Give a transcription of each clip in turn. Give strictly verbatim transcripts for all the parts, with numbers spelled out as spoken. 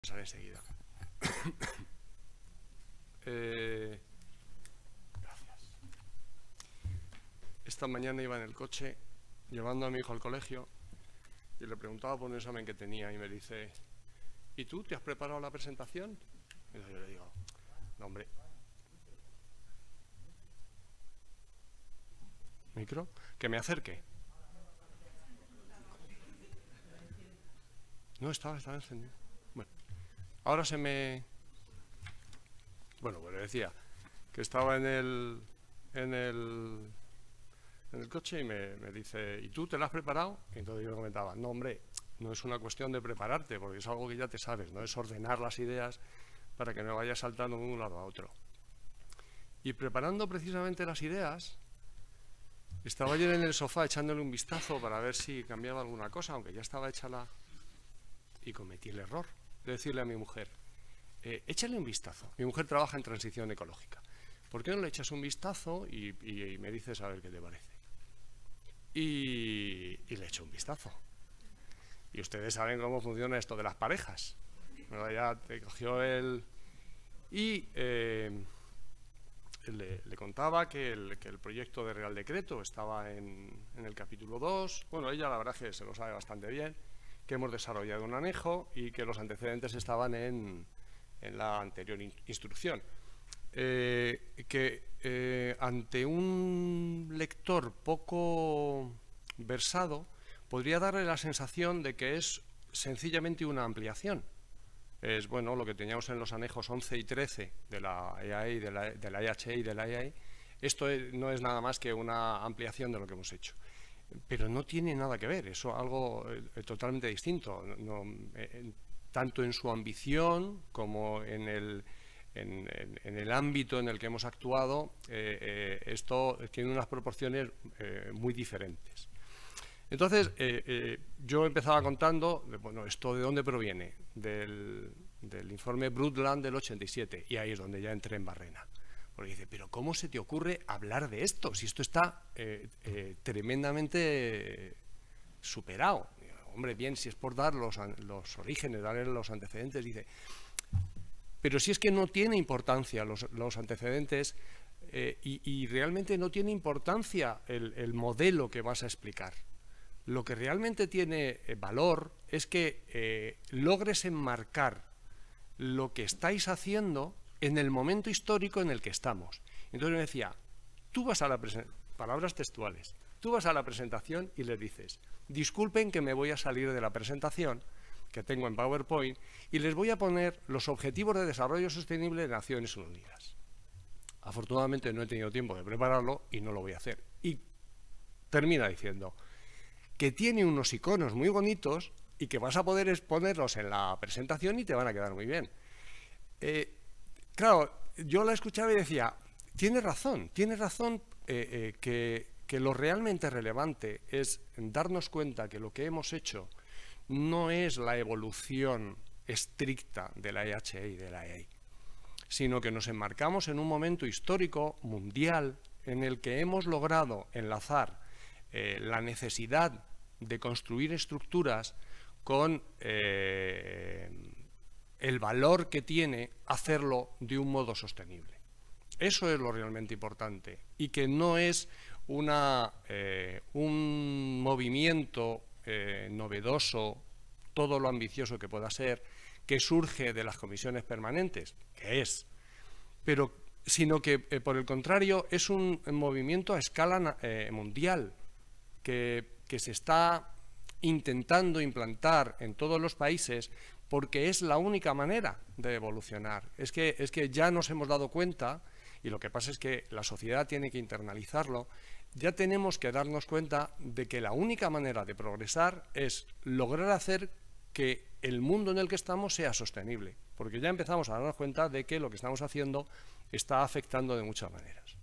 Sale enseguida. eh, gracias. Esta mañana iba en el coche llevando a mi hijo al colegio y le preguntaba por un examen que tenía y me dice: ¿y tú te has preparado la presentación? Y yo le digo: no, hombre. ¿Micro? ¿Que me acerque? No, estaba, estaba encendido. Bueno, ahora se me... Bueno, pues le decía que estaba en el, en el, en el coche y me, me dice: ¿y tú te la has preparado? Y entonces yo le comentaba: no, hombre, no es una cuestión de prepararte, porque es algo que ya te sabes, no es ordenar las ideas para que no vayas saltando de un lado a otro. Y preparando precisamente las ideas, estaba ayer en el sofá echándole un vistazo para ver si cambiaba alguna cosa, aunque ya estaba hecha la... Y cometí el error de decirle a mi mujer: eh, échale un vistazo. Mi mujer trabaja en transición ecológica. ¿Por qué no le echas un vistazo y, y, y me dices a ver qué te parece? Y, y le echo un vistazo. Y ustedes saben cómo funciona esto de las parejas. Bueno, ya te cogió el... Y eh, le, le contaba que el, que el proyecto de Real Decreto estaba en, en el capítulo dos. Bueno, ella la verdad es que se lo sabe bastante bien, que hemos desarrollado un anejo y que los antecedentes estaban en, en la anterior in, instrucción. Eh, que eh, ante un lector poco versado podría darle la sensación de que es sencillamente una ampliación. Es bueno lo que teníamos en los anejos once y trece de la E A I, de la, de la E H E y de la E A I. Esto es, no es nada más que una ampliación de lo que hemos hecho. Pero no tiene nada que ver, eso es algo eh, totalmente distinto, no, eh, tanto en su ambición como en el, en, en, en el ámbito en el que hemos actuado. eh, eh, esto tiene unas proporciones eh, muy diferentes. Entonces, eh, eh, yo empezaba contando, bueno, ¿esto de dónde proviene? Del, del informe Brundtland del ochenta y siete, y ahí es donde ya entré en barrena. Porque dice: pero ¿cómo se te ocurre hablar de esto? Si esto está eh, eh, tremendamente superado. Digo: hombre, bien, si es por dar los, los orígenes, darle los antecedentes. Dice: pero si es que no tiene importancia los, los antecedentes eh, y, y realmente no tiene importancia el, el modelo que vas a explicar. Lo que realmente tiene eh, valor es que eh, logres enmarcar lo que estáis haciendo en el momento histórico en el que estamos. Entonces me decía: tú vas a la presentación, palabras textuales, tú vas a la presentación y les dices: disculpen que me voy a salir de la presentación que tengo en PowerPoint y les voy a poner los Objetivos de Desarrollo Sostenible de Naciones Unidas. Afortunadamente no he tenido tiempo de prepararlo y no lo voy a hacer. Y termina diciendo que tiene unos iconos muy bonitos y que vas a poder exponerlos en la presentación y te van a quedar muy bien. Eh, Claro, yo la escuchaba y decía: tiene razón, tiene razón eh, eh, que, que lo realmente relevante es darnos cuenta que lo que hemos hecho no es la evolución estricta de la E H E y de la E A I, sino que nos enmarcamos en un momento histórico mundial en el que hemos logrado enlazar eh, la necesidad de construir estructuras con... Eh, el valor que tiene hacerlo de un modo sostenible. Eso es lo realmente importante, y que no es una, eh, un movimiento eh, novedoso, todo lo ambicioso que pueda ser, que surge de las comisiones permanentes, que es, pero, sino que eh, por el contrario es un movimiento a escala eh, mundial que, que se está intentando implantar en todos los países, porque es la única manera de evolucionar. Es que, es que ya nos hemos dado cuenta, y lo que pasa es que la sociedad tiene que internalizarlo, ya tenemos que darnos cuenta de que la única manera de progresar es lograr hacer que el mundo en el que estamos sea sostenible, porque ya empezamos a darnos cuenta de que lo que estamos haciendo está afectando de muchas maneras.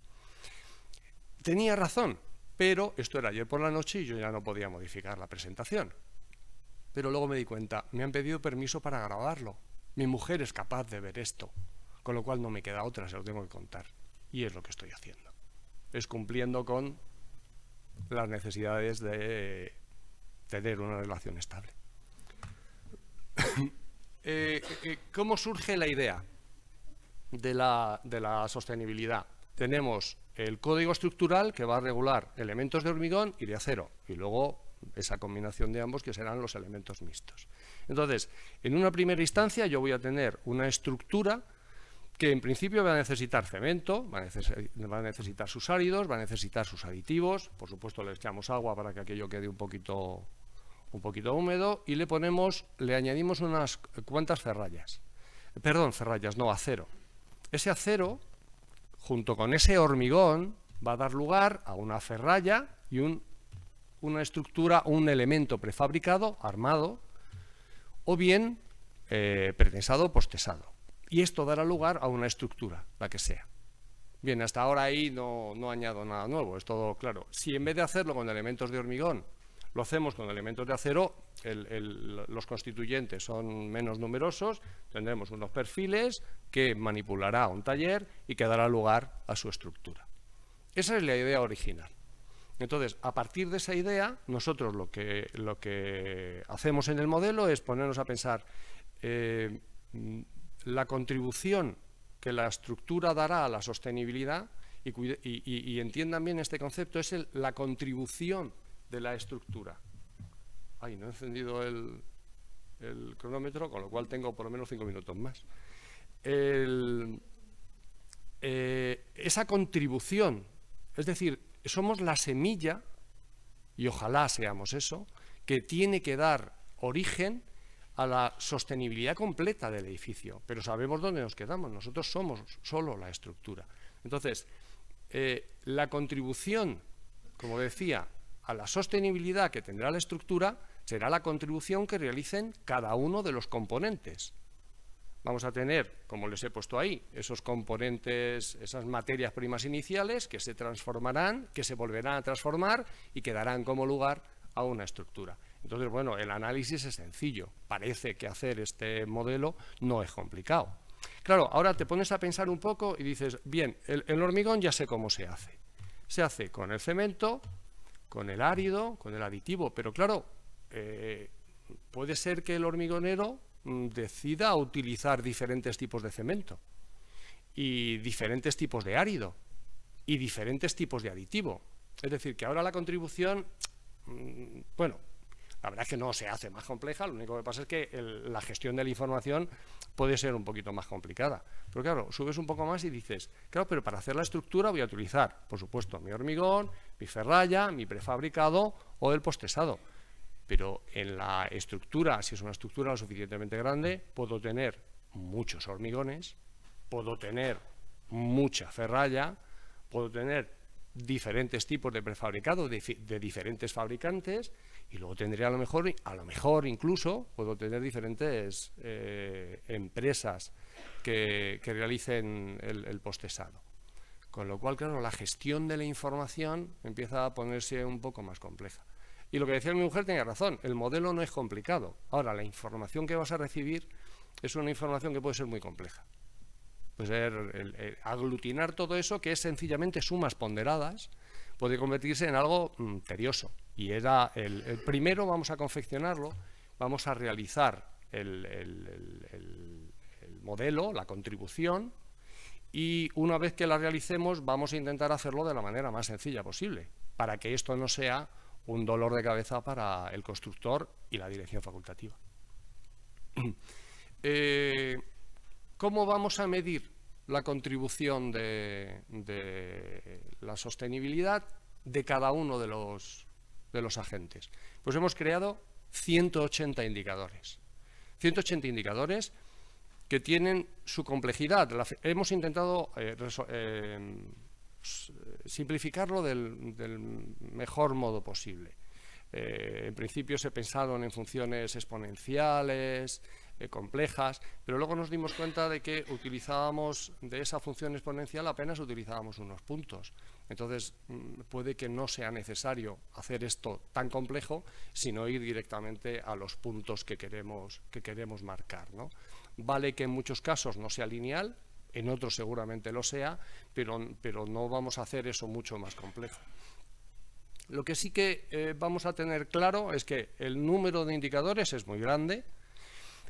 Tenía razón, pero esto era ayer por la noche y yo ya no podía modificar la presentación. Pero luego me di cuenta: me han pedido permiso para grabarlo. Mi mujer es capaz de ver esto, con lo cual no me queda otra, se lo tengo que contar. Y es lo que estoy haciendo. Es cumpliendo con las necesidades de tener una relación estable. eh, eh, ¿cómo surge la idea de la, de la sostenibilidad? Tenemos el código estructural que va a regular elementos de hormigón y de acero, y luego esa combinación de ambos que serán los elementos mixtos. Entonces, en una primera instancia yo voy a tener una estructura que en principio va a necesitar cemento, va a, neces va a necesitar sus áridos, va a necesitar sus aditivos, por supuesto le echamos agua para que aquello quede un poquito, un poquito húmedo, y le ponemos, le añadimos unas cuantas ferrallas, perdón, ferrallas, no, acero. Ese acero, junto con ese hormigón, va a dar lugar a una ferralla y un, una estructura, un elemento prefabricado, armado, o bien eh, pretensado o postesado. Y esto dará lugar a una estructura, la que sea. Bien, hasta ahora ahí no, no añado nada nuevo, es todo claro. Si en vez de hacerlo con elementos de hormigón, lo hacemos con elementos de acero, el, el, los constituyentes son menos numerosos, tendremos unos perfiles que manipulará un taller y que dará lugar a su estructura. Esa es la idea original. Entonces, a partir de esa idea, nosotros lo que, lo que hacemos en el modelo es ponernos a pensar eh, la contribución que la estructura dará a la sostenibilidad, y, y, y, y entiendan bien este concepto, es el, la contribución de la estructura. Ay, no he encendido el, el cronómetro, con lo cual tengo por lo menos cinco minutos más. El, eh, esa contribución, es decir, somos la semilla, y ojalá seamos eso, que tiene que dar origen a la sostenibilidad completa del edificio, pero sabemos dónde nos quedamos, nosotros somos solo la estructura. Entonces, eh, la contribución, como decía, a la sostenibilidad que tendrá la estructura será la contribución que realicen cada uno de los componentes. Vamos a tener, como les he puesto ahí, esos componentes, esas materias primas iniciales que se transformarán, que se volverán a transformar y que darán como lugar a una estructura. Entonces, bueno, el análisis es sencillo. Parece que hacer este modelo no es complicado. Claro, ahora te pones a pensar un poco y dices, bien, el, el hormigón ya sé cómo se hace. Se hace con el cemento, con el árido, con el aditivo, pero claro, eh, puede ser que el hormigonero decida utilizar diferentes tipos de cemento y diferentes tipos de árido y diferentes tipos de aditivo. Es decir, que ahora la contribución, bueno, la verdad es que no se hace más compleja, lo único que pasa es que el, la gestión de la información puede ser un poquito más complicada. Pero claro, subes un poco más y dices, claro, pero para hacer la estructura voy a utilizar, por supuesto, mi hormigón, mi ferralla, mi prefabricado o el postesado. Pero en la estructura, si es una estructura lo suficientemente grande, puedo tener muchos hormigones, puedo tener mucha ferralla, puedo tener diferentes tipos de prefabricado de, de diferentes fabricantes, y luego tendré a lo mejor, a lo mejor incluso, puedo tener diferentes eh, empresas que, que realicen el, el postesado. Con lo cual, claro, la gestión de la información empieza a ponerse un poco más compleja. Y lo que decía mi mujer tenía razón, el modelo no es complicado. Ahora, la información que vas a recibir es una información que puede ser muy compleja. Puede ser el, el, aglutinar todo eso, que es sencillamente sumas ponderadas, puede convertirse en algo mm, tedioso. Y era el, el primero, vamos a confeccionarlo, vamos a realizar el, el, el, el, el modelo, la contribución, y una vez que la realicemos vamos a intentar hacerlo de la manera más sencilla posible, para que esto no sea un dolor de cabeza para el constructor y la dirección facultativa. Eh, ¿Cómo vamos a medir la contribución de, de la sostenibilidad de cada uno de los, de los agentes? Pues hemos creado ciento ochenta indicadores. ciento ochenta indicadores que tienen su complejidad. La, hemos intentado eh, eh, simplificarlo del, del mejor modo posible. Eh, en principio se pensaron en funciones exponenciales, eh, complejas, pero luego nos dimos cuenta de que utilizábamos de esa función exponencial apenas utilizábamos unos puntos. Entonces puede que no sea necesario hacer esto tan complejo, sino ir directamente a los puntos que queremos, que queremos marcar, ¿no? Vale que en muchos casos no sea lineal, en otros seguramente lo sea, pero, pero no vamos a hacer eso mucho más complejo. Lo que sí que eh, vamos a tener claro es que el número de indicadores es muy grande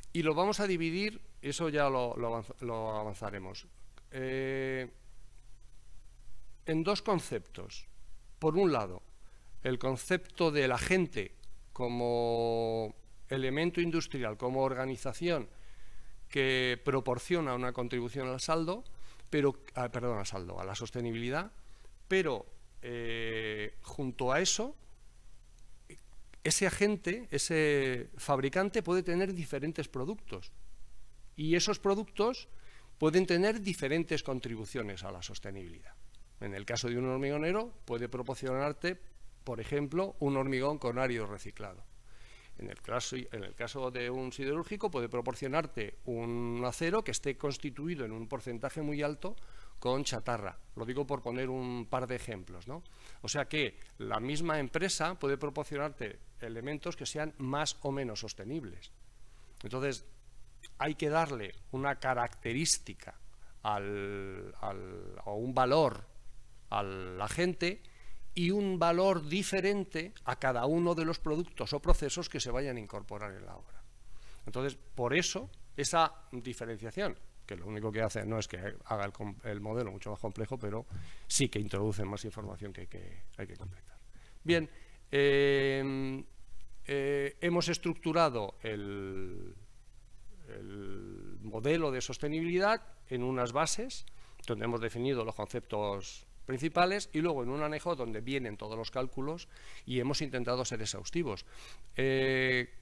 y lo vamos a dividir, eso ya lo, lo, avanz, lo avanzaremos, eh, en dos conceptos. Por un lado, el concepto de la gente como elemento industrial, como organización que proporciona una contribución al saldo, pero, ah, perdón, al saldo, a la sostenibilidad, pero eh, junto a eso, ese agente, ese fabricante puede tener diferentes productos y esos productos pueden tener diferentes contribuciones a la sostenibilidad. En el caso de un hormigonero puede proporcionarte, por ejemplo, un hormigón con árido reciclado. En el caso, en el caso de un siderúrgico puede proporcionarte un acero que esté constituido en un porcentaje muy alto con chatarra. Lo digo por poner un par de ejemplos, ¿no? O sea que la misma empresa puede proporcionarte elementos que sean más o menos sostenibles. Entonces, hay que darle una característica al, al, o un valor al agente y un valor diferente a cada uno de los productos o procesos que se vayan a incorporar en la obra. Entonces, por eso, esa diferenciación, que lo único que hace no es que haga el, el modelo mucho más complejo, pero sí que introduce más información que hay que, hay que completar. Bien, eh, eh, hemos estructurado el, el modelo de sostenibilidad en unas bases, donde hemos definido los conceptos principales, y luego en un anejo donde vienen todos los cálculos y hemos intentado ser exhaustivos. Eh,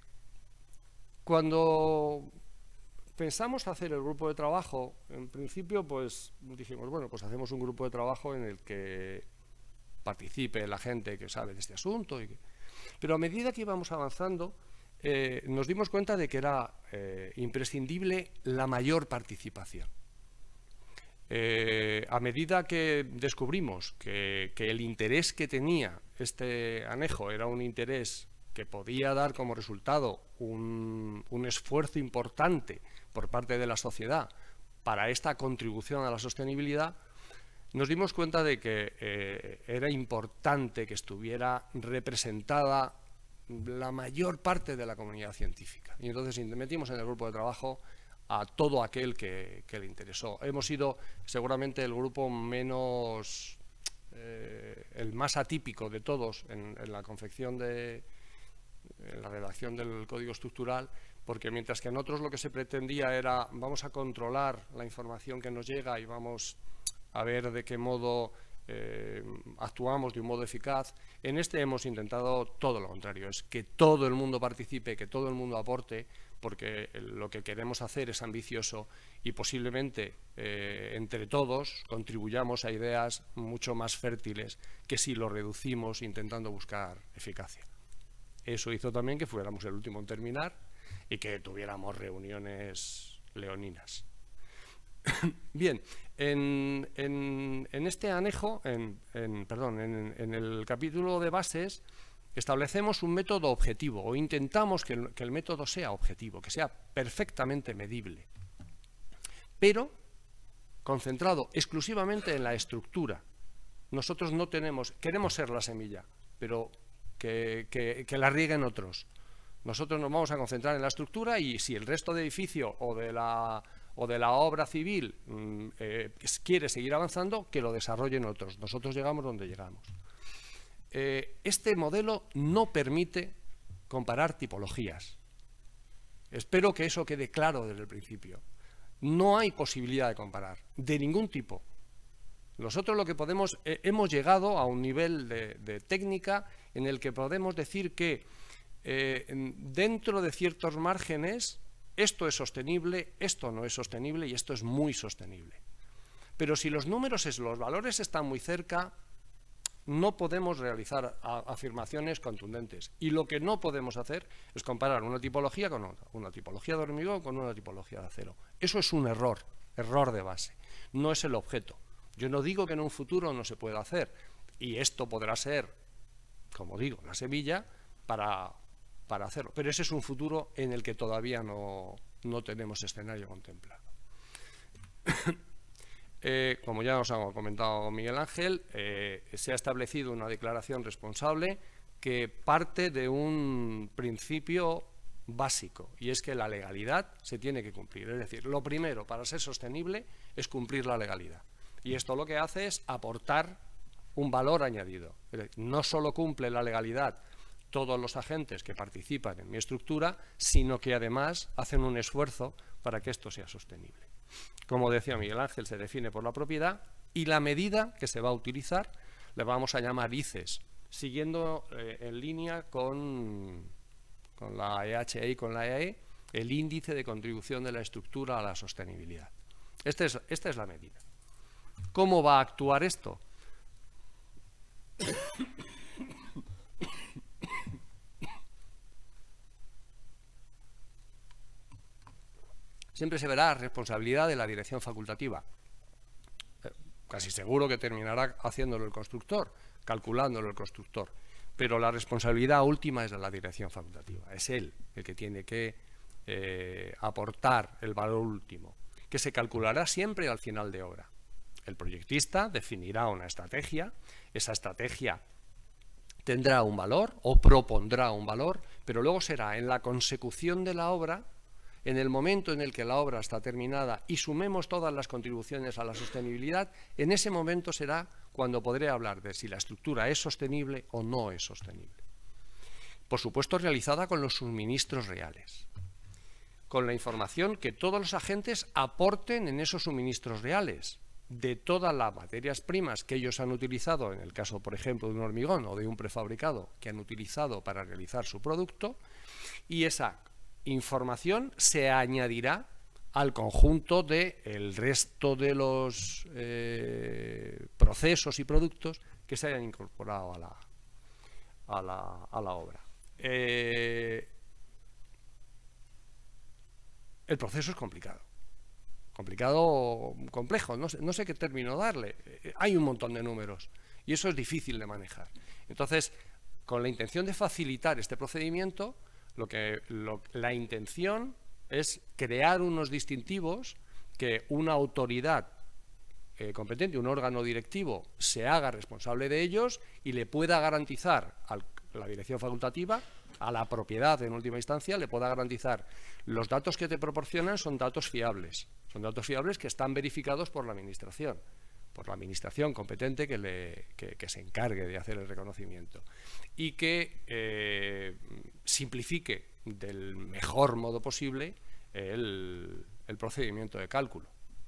cuando pensamos hacer el grupo de trabajo, en principio pues dijimos, bueno, pues hacemos un grupo de trabajo en el que participe la gente que sabe de este asunto. Y que... Pero a medida que íbamos avanzando, eh, nos dimos cuenta de que era eh, imprescindible la mayor participación. Eh, a medida que descubrimos que, que el interés que tenía este anejo era un interés que podía dar como resultado un, un esfuerzo importante por parte de la sociedad para esta contribución a la sostenibilidad, nos dimos cuenta de que eh, era importante que estuviera representada la mayor parte de la comunidad científica. Y entonces metimos en el grupo de trabajo a todo aquel que, que le interesó. Hemos sido seguramente el grupo menos, eh, el más atípico de todos en, en la confección de, en la redacción del código estructural, porque mientras que en otros lo que se pretendía era vamos a controlar la información que nos llega y vamos a ver de qué modo eh, actuamos de un modo eficaz, en este hemos intentado todo lo contrario, es que todo el mundo participe, que todo el mundo aporte, porque lo que queremos hacer es ambicioso y posiblemente eh, entre todos contribuyamos a ideas mucho más fértiles que si lo reducimos intentando buscar eficacia. Eso hizo también que fuéramos el último en terminar y que tuviéramos reuniones leoninas. Bien, en, en, en este anejo, en, en, perdón, en, en el capítulo de bases, establecemos un método objetivo o intentamos que el, que el método sea objetivo, que sea perfectamente medible, pero concentrado exclusivamente en la estructura. Nosotros no tenemos, queremos ser la semilla, pero que, que, que la rieguen otros. Nosotros nos vamos a concentrar en la estructura y si el resto del edificio o de la, o de la obra civil eh, quiere seguir avanzando, que lo desarrollen otros. Nosotros llegamos donde llegamos. Eh, este modelo no permite comparar tipologías. Espero que eso quede claro desde el principio. No hay posibilidad de comparar, de ningún tipo. Nosotros lo que podemos, eh, hemos llegado a un nivel de, de técnica en el que podemos decir que eh, dentro de ciertos márgenes esto es sostenible, esto no es sostenible y esto es muy sostenible. Pero si los números, es, los valores están muy cerca, no podemos realizar a, afirmaciones contundentes. Y lo que no podemos hacer es comparar una tipología con otra, una tipología de hormigón con una tipología de acero. Eso es un error, error de base. No es el objeto. Yo no digo que en un futuro no se pueda hacer. Y esto podrá ser, como digo, la semilla para, para hacerlo. Pero ese es un futuro en el que todavía no, no tenemos escenario contemplado. Eh, como ya nos ha comentado Miguel Ángel, eh, se ha establecido una declaración responsable que parte de un principio básico, y es que la legalidad se tiene que cumplir. Es decir, lo primero para ser sostenible es cumplir la legalidad. Y esto lo que hace es aportar un valor añadido. Es decir, no solo cumple la legalidad todos los agentes que participan en mi estructura, sino que además hacen un esfuerzo para que esto sea sostenible. Como decía Miguel Ángel, se define por la propiedad y la medida que se va a utilizar le vamos a llamar I C E S, siguiendo eh, en línea con, con la E H E y con la E A E, el índice de contribución de la estructura a la sostenibilidad. Este es, esta es la medida. ¿Cómo va a actuar esto? Siempre se verá responsabilidad de la dirección facultativa. Eh, casi seguro que terminará haciéndolo el constructor, calculándolo el constructor. Pero la responsabilidad última es de la dirección facultativa. Es él el que tiene que eh, aportar el valor último, que se calculará siempre al final de obra. El proyectista definirá una estrategia, esa estrategia tendrá un valor o propondrá un valor, pero luego será en la consecución de la obra, en el momento en el que la obra está terminada y sumemos todas las contribuciones a la sostenibilidad, en ese momento será cuando podré hablar de si la estructura es sostenible o no es sostenible. Por supuesto, realizada con los suministros reales, con la información que todos los agentes aporten en esos suministros reales, de todas las materias primas que ellos han utilizado, en el caso, por ejemplo, de un hormigón o de un prefabricado que han utilizado para realizar su producto, y esa información se añadirá al conjunto del resto de los eh, procesos y productos que se hayan incorporado a la, a la, a la obra. Eh, el proceso es complicado. Complicado, complejo, no sé, no sé qué término darle. Hay un montón de números y eso es difícil de manejar. Entonces, con la intención de facilitar este procedimiento, lo que, lo, la intención es crear unos distintivos que una autoridad eh, competente, un órgano directivo, se haga responsable de ellos y le pueda garantizar a la dirección facultativa, a la propiedad en última instancia, le pueda garantizar los datos que te proporcionan son datos fiables. Son datos fiables que están verificados por la Administración, por la Administración competente que, le, que, que se encargue de hacer el reconocimiento y que eh, simplifique del mejor modo posible el, el procedimiento de cálculo.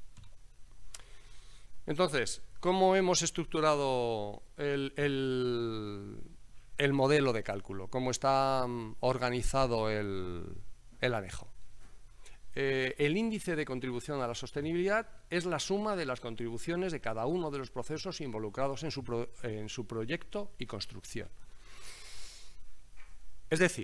Entonces, ¿cómo hemos estructurado el, el, el modelo de cálculo? ¿Cómo está organizado el, el anejo? Eh, el índice de contribución a la sostenibilidad es la suma de las contribuciones de cada uno de los procesos involucrados en su, pro, en su proyecto y construcción. Es decir,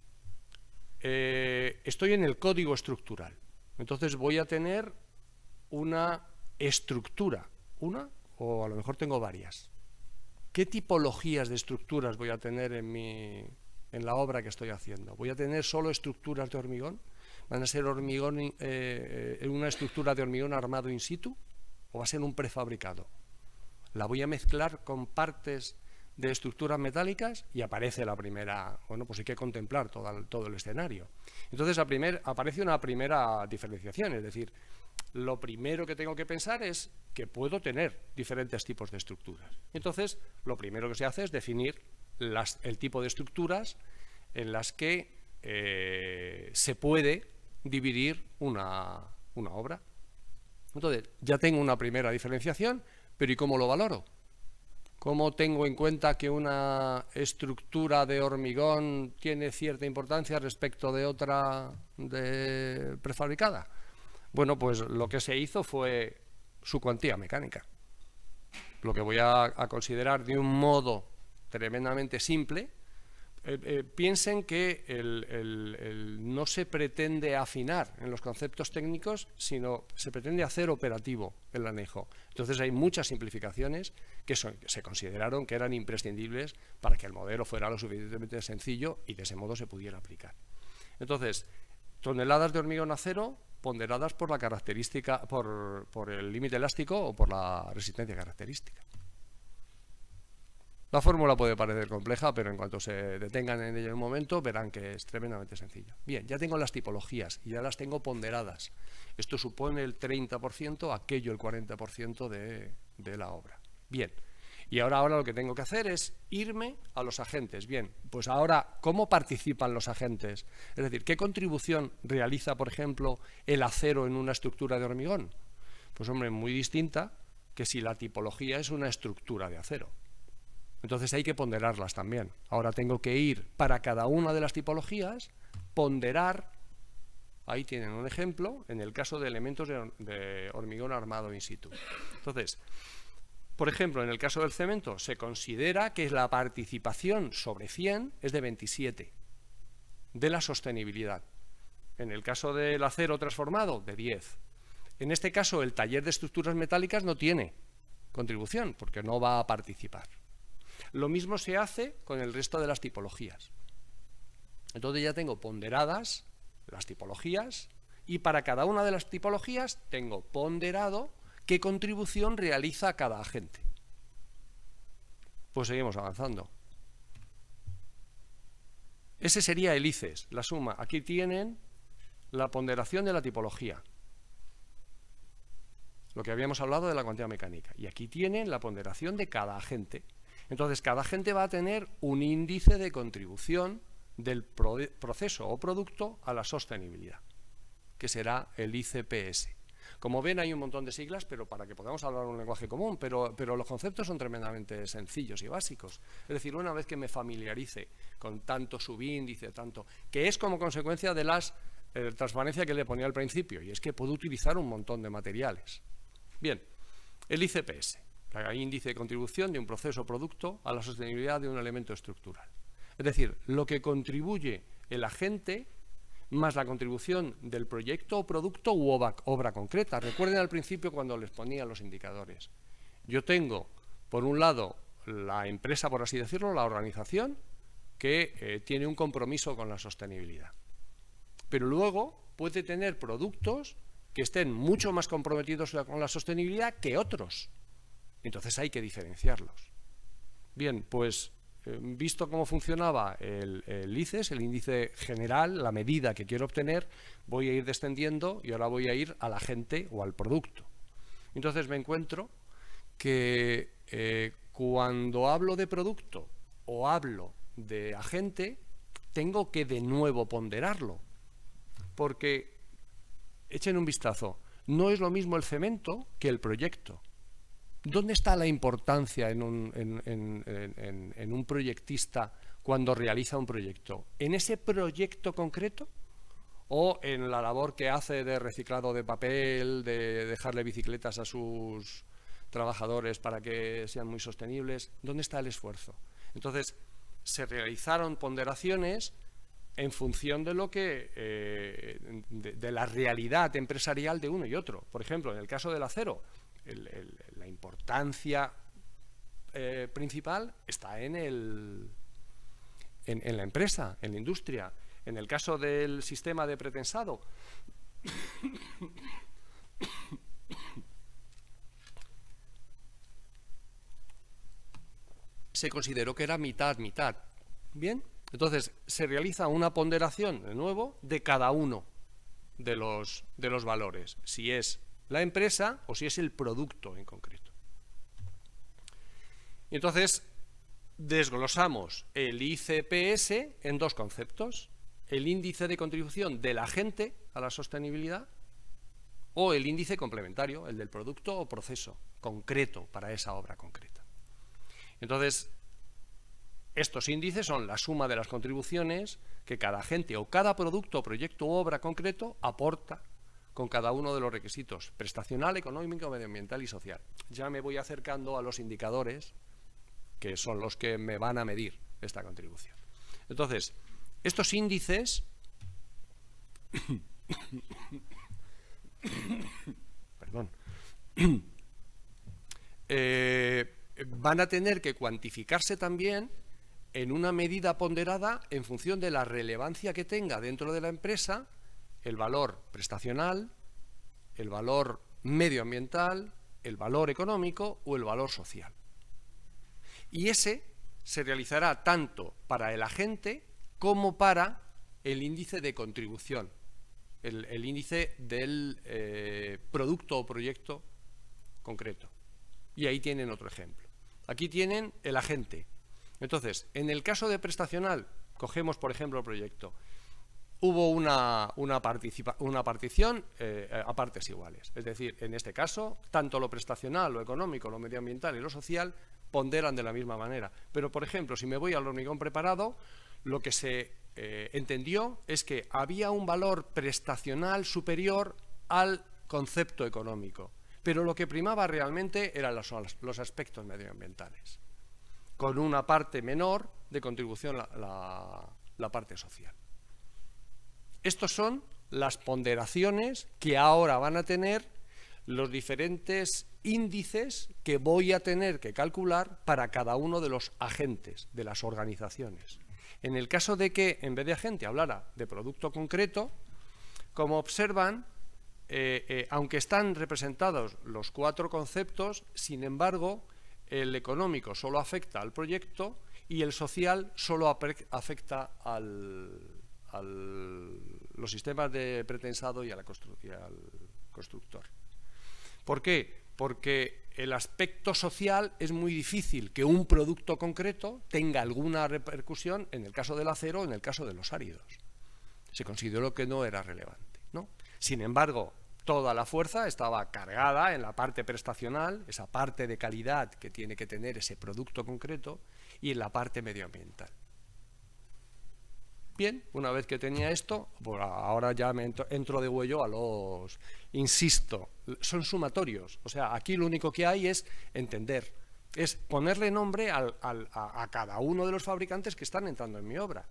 eh, estoy en el código estructural, entonces voy a tener una estructura, una o a lo mejor tengo varias. ¿Qué tipologías de estructuras voy a tener en, mi, en la obra que estoy haciendo? ¿Voy a tener solo estructuras de hormigón? ¿Van a ser hormigón, eh, una estructura de hormigón armado in situ o va a ser un prefabricado? La voy a mezclar con partes de estructuras metálicas y aparece la primera, bueno, pues hay que contemplar todo el, todo el escenario. Entonces a primer, aparece una primera diferenciación, es decir, lo primero que tengo que pensar es que puedo tener diferentes tipos de estructuras. Entonces lo primero que se hace es definir las, el tipo de estructuras en las que eh, se puede dividir una, una obra. Entonces, ya tengo una primera diferenciación, pero ¿y cómo lo valoro? ¿Cómo tengo en cuenta que una estructura de hormigón tiene cierta importancia respecto de otra de prefabricada? Bueno, pues lo que se hizo fue su cuantía mecánica. Lo que voy a, a considerar de un modo tremendamente simple. Eh, eh, piensen que el, el, el, no se pretende afinar en los conceptos técnicos, sino se pretende hacer operativo el anejo. Entonces hay muchas simplificaciones que son, se consideraron que eran imprescindibles para que el modelo fuera lo suficientemente sencillo y de ese modo se pudiera aplicar. Entonces, toneladas de hormigón acero ponderadas por la característica, por, por el límite elástico o por la resistencia característica. La fórmula puede parecer compleja, pero en cuanto se detengan en ello un momento, verán que es tremendamente sencillo. Bien, ya tengo las tipologías y ya las tengo ponderadas. Esto supone el treinta por ciento, aquello el cuarenta por ciento de, de la obra. Bien, y ahora, ahora lo que tengo que hacer es irme a los agentes. Bien, pues ahora, ¿cómo participan los agentes? Es decir, ¿qué contribución realiza, por ejemplo, el acero en una estructura de hormigón? Pues, hombre, muy distinta que si la tipología es una estructura de acero. Entonces hay que ponderarlas también. Ahora tengo que ir para cada una de las tipologías, ponderar, ahí tienen un ejemplo, en el caso de elementos de, de hormigón armado in situ. Entonces, por ejemplo, en el caso del cemento, se considera que la participación sobre cien es de veintisiete, de la sostenibilidad. En el caso del acero transformado, de diez. En este caso, el taller de estructuras metálicas no tiene contribución, porque no va a participar. Lo mismo se hace con el resto de las tipologías. Entonces ya tengo ponderadas las tipologías y para cada una de las tipologías tengo ponderado qué contribución realiza cada agente. Pues seguimos avanzando. Ese sería el I C E S, la suma. Aquí tienen la ponderación de la tipología, lo que habíamos hablado de la cuantía mecánica. Y aquí tienen la ponderación de cada agente. Entonces, cada agente va a tener un índice de contribución del proceso o producto a la sostenibilidad, que será el I C P S. Como ven, hay un montón de siglas, pero para que podamos hablar un lenguaje común, pero, pero los conceptos son tremendamente sencillos y básicos. Es decir, una vez que me familiarice con tanto subíndice, tanto, que es como consecuencia de las eh, transparencia que le ponía al principio, y es que puedo utilizar un montón de materiales. Bien, el I C P S. El índice de contribución de un proceso o producto a la sostenibilidad de un elemento estructural. Es decir, lo que contribuye el agente más la contribución del proyecto o producto u obra, obra concreta. Recuerden al principio cuando les ponía los indicadores. Yo tengo, por un lado, la empresa, por así decirlo, la organización, que eh, tiene un compromiso con la sostenibilidad. Pero luego puede tener productos que estén mucho más comprometidos con la sostenibilidad que otros. Entonces hay que diferenciarlos. Bien, pues eh, visto cómo funcionaba el, el I C E S, el índice general, la medida que quiero obtener, voy a ir descendiendo y ahora voy a ir al agente o al producto. Entonces me encuentro que eh, cuando hablo de producto o hablo de agente, tengo que de nuevo ponderarlo. Porque, echen un vistazo, no es lo mismo el cemento que el proyecto. ¿Dónde está la importancia en un, en, en, en, en un proyectista cuando realiza un proyecto? ¿En ese proyecto concreto? ¿O en la labor que hace de reciclado de papel, de dejarle bicicletas a sus trabajadores para que sean muy sostenibles? ¿Dónde está el esfuerzo? Entonces, se realizaron ponderaciones en función de lo que eh, de, de la realidad empresarial de uno y otro. Por ejemplo, en el caso del acero, el, el, la importancia eh, principal está en, el, en, en la empresa, en la industria. En el caso del sistema de pretensado, se consideró que era mitad, mitad. Bien, entonces se realiza una ponderación, de nuevo, de cada uno de los, de los valores, si es la empresa o si es el producto en concreto. Y entonces desglosamos el I C P S en dos conceptos: el índice de contribución del agente a la sostenibilidad o el índice complementario, el del producto o proceso concreto para esa obra concreta. Entonces, estos índices son la suma de las contribuciones que cada agente o cada producto o proyecto u obra concreto aporta con cada uno de los requisitos: prestacional, económico, medioambiental y social. Ya me voy acercando a los indicadores que son los que me van a medir esta contribución. Entonces, estos índices perdón, eh, van a tener que cuantificarse también en una medida ponderada en función de la relevancia que tenga dentro de la empresa el valor prestacional, el valor medioambiental, el valor económico o el valor social. Y ese se realizará tanto para el agente como para el índice de contribución, el, el índice del eh, producto o proyecto concreto. Y ahí tienen otro ejemplo. Aquí tienen el agente. Entonces, en el caso de prestacional, cogemos por ejemplo el proyecto. Hubo una, una, participa, una partición eh, a partes iguales. Es decir, en este caso, tanto lo prestacional, lo económico, lo medioambiental y lo social ponderan de la misma manera. Pero, por ejemplo, si me voy al hormigón preparado, lo que se eh, entendió es que había un valor prestacional superior al concepto económico. Pero lo que primaba realmente eran los, los aspectos medioambientales, con una parte menor de contribución la, la, la parte social. Estos son las ponderaciones que ahora van a tener los diferentes índices que voy a tener que calcular para cada uno de los agentes de las organizaciones. En el caso de que, en vez de agente, hablara de producto concreto, como observan, eh, eh, aunque están representados los cuatro conceptos, sin embargo, el económico solo afecta al proyecto y el social solo afecta al... a los sistemas de pretensado y, a la constru y al constructor. ¿Por qué? Porque el aspecto social es muy difícil que un producto concreto tenga alguna repercusión en el caso del acero o en el caso de los áridos. Se consideró que no era relevante, ¿no? Sin embargo, toda la fuerza estaba cargada en la parte prestacional, esa parte de calidad que tiene que tener ese producto concreto, y en la parte medioambiental. Bien, una vez que tenía esto, pues ahora ya me entro, entro de huello a los, insisto, son sumatorios. O sea, aquí lo único que hay es entender, es ponerle nombre al, al, a, a cada uno de los fabricantes que están entrando en mi obra.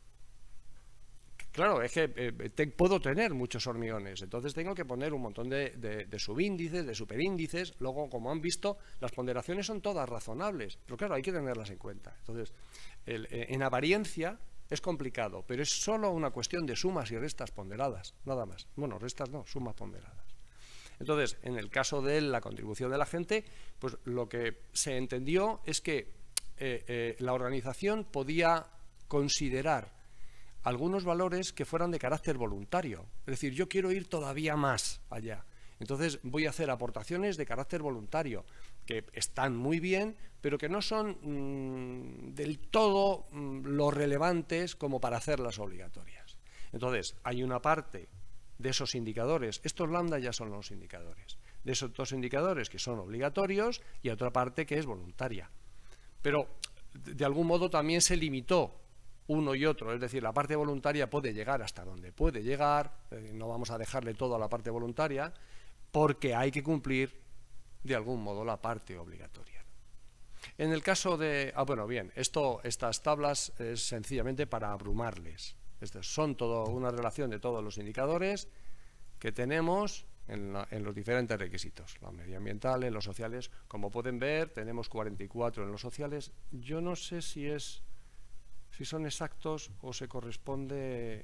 Claro, es que eh, te, puedo tener muchos hormigones, entonces tengo que poner un montón de, de, de subíndices, de superíndices. Luego, como han visto, las ponderaciones son todas razonables, pero claro, hay que tenerlas en cuenta. Entonces, el, en apariencia es complicado, pero es solo una cuestión de sumas y restas ponderadas, nada más. Bueno, restas no, sumas ponderadas. Entonces, en el caso de la contribución de la gente, pues lo que se entendió es que eh, eh, la organización podía considerar algunos valores que fueran de carácter voluntario. Es decir, yo quiero ir todavía más allá. Entonces voy a hacer aportaciones de carácter voluntario, que están muy bien, pero que no son mmm, del todo mmm, lo relevantes como para hacerlas obligatorias. Entonces, hay una parte de esos indicadores, estos lambda ya son los indicadores, de esos dos indicadores que son obligatorios y otra parte que es voluntaria. Pero, de algún modo, también se limitó uno y otro, es decir, la parte voluntaria puede llegar hasta donde puede llegar, eh, no vamos a dejarle todo a la parte voluntaria, porque hay que cumplir de algún modo la parte obligatoria. En el caso de... Ah, bueno, bien, esto, estas tablas es sencillamente para abrumarles. Estas son todo una relación de todos los indicadores que tenemos en, la, en los diferentes requisitos, los medioambientales, los sociales. Como pueden ver, tenemos cuarenta y cuatro en los sociales. Yo no sé si es... si son exactos o se corresponde...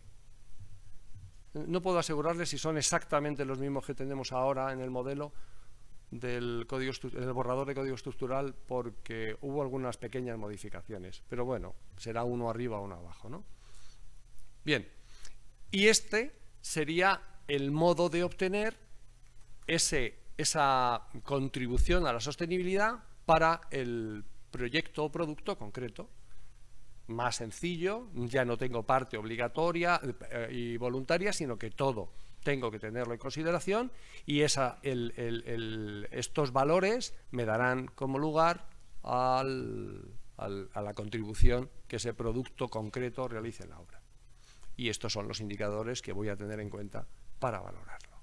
No puedo asegurarles si son exactamente los mismos que tenemos ahora en el modelo del código, en el borrador de código estructural, porque hubo algunas pequeñas modificaciones. Pero bueno, será uno arriba o uno abajo, ¿no? Bien, y este sería el modo de obtener ese, esa contribución a la sostenibilidad para el proyecto o producto concreto. Más sencillo, ya no tengo parte obligatoria eh, y voluntaria, sino que todo tengo que tenerlo en consideración, y esa, el, el, el, estos valores me darán como lugar al, al, a la contribución que ese producto concreto realice en la obra. Y estos son los indicadores que voy a tener en cuenta para valorarlo.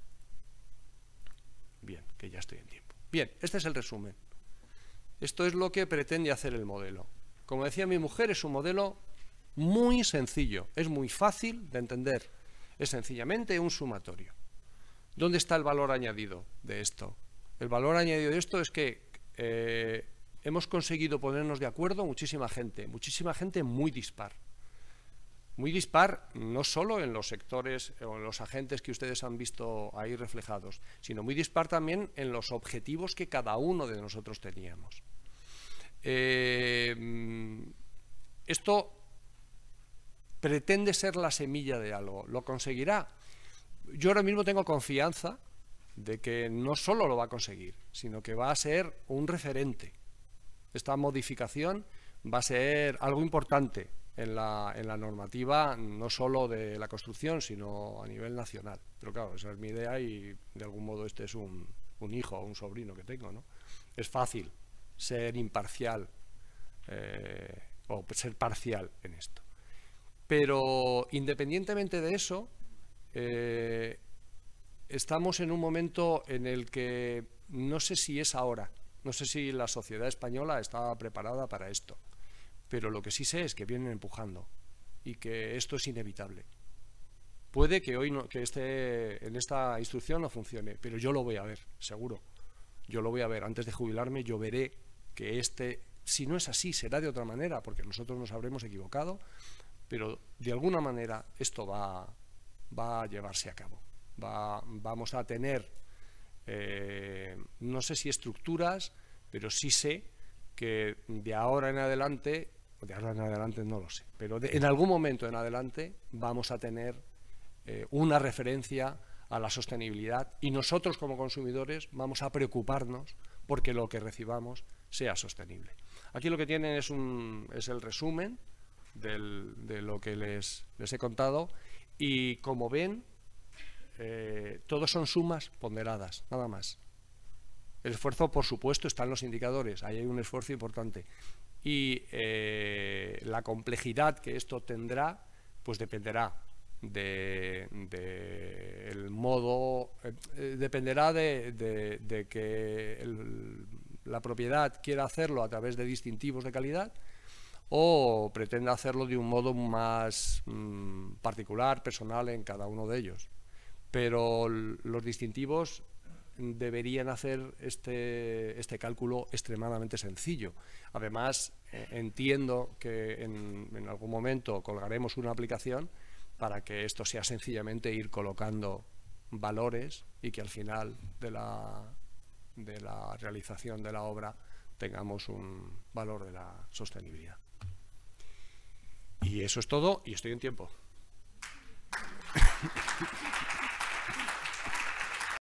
Bien, que ya estoy en tiempo. Bien, este es el resumen. Esto es lo que pretende hacer el modelo. Como decía mi mujer, es un modelo muy sencillo, es muy fácil de entender, es sencillamente un sumatorio. ¿Dónde está el valor añadido de esto? El valor añadido de esto es que eh, hemos conseguido ponernos de acuerdo muchísima gente, muchísima gente muy dispar. Muy dispar no solo en los sectores o en los agentes que ustedes han visto ahí reflejados, sino muy dispar también en los objetivos que cada uno de nosotros teníamos. Eh, esto pretende ser la semilla de algo. ¿Lo conseguirá? Yo ahora mismo tengo confianza de que no solo lo va a conseguir, sino que va a ser un referente. Esta modificación va a ser algo importante en la, en la normativa, no solo de la construcción, sino a nivel nacional. Pero claro, esa es mi idea y de algún modo este es un, un hijo o un sobrino que tengo, ¿no? Es fácil ser imparcial eh, o ser parcial en esto. Pero independientemente de eso, eh, estamos en un momento en el que no sé si es ahora, no sé si la sociedad española está preparada para esto, pero lo que sí sé es que vienen empujando y que esto es inevitable. Puede que hoy no, que este, en esta instrucción no funcione, pero yo lo voy a ver, seguro. Yo lo voy a ver. Antes de jubilarme yo veré que este, si no es así, será de otra manera, porque nosotros nos habremos equivocado, pero de alguna manera esto va, va a llevarse a cabo. Va, vamos a tener, eh, no sé si estructuras, pero sí sé que de ahora en adelante, de ahora en adelante no lo sé, pero de, en algún momento en adelante vamos a tener eh, una referencia a la sostenibilidad y nosotros como consumidores vamos a preocuparnos porque lo que recibamos sea sostenible. Aquí lo que tienen es, un, es el resumen del, de lo que les, les he contado y como ven, eh, todos son sumas ponderadas, nada más. El esfuerzo, por supuesto, está en los indicadores, ahí hay un esfuerzo importante. Y eh, la complejidad que esto tendrá, pues dependerá de, de el modo, eh, dependerá de, de, de que el, la propiedad quiera hacerlo a través de distintivos de calidad o pretenda hacerlo de un modo más mmm, particular, personal en cada uno de ellos. Pero los distintivos deberían hacer este, este cálculo extremadamente sencillo. Además, eh, entiendo que en, en algún momento colgaremos una aplicación para que esto sea sencillamente ir colocando valores y que al final de la, de la realización de la obra tengamos un valor de la sostenibilidad. Y eso es todo y estoy en tiempo.